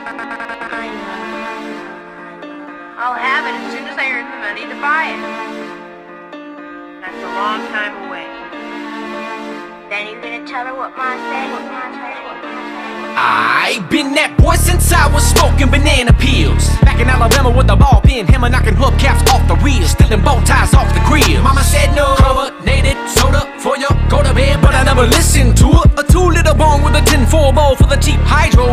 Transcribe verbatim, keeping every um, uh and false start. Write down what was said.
I know. I'll have it as soon as I earn the money to buy it. That's a long time away. Then you gonna tell her what Ma said? What Ma said? What Ma said? I been that boy since I was smoking banana peels. Back in Alabama with the ball peen, hammer knocking hubcaps off the wheels, stealing bow ties off the grill. Mama said no carbonated soda for you, go to bed, but I never listened to her. A two liter bong with a tin foil bowl for the cheap hydro.